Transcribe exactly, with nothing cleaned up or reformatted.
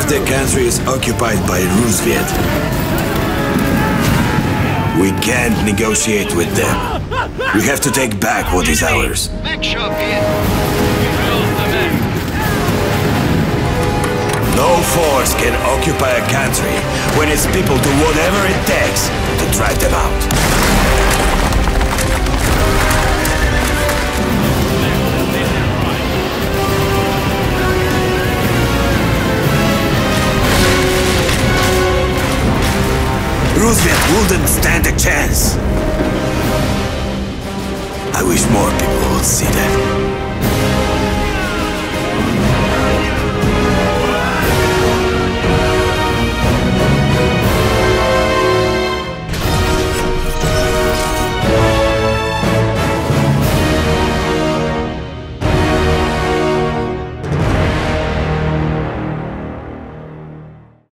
of the country is occupied by Roosevelt. We can't negotiate with them. We have to take back what is ours. No force can occupy a country when its people do whatever it takes to drive them out. Roosevelt wouldn't stand a chance. I wish more people would see that.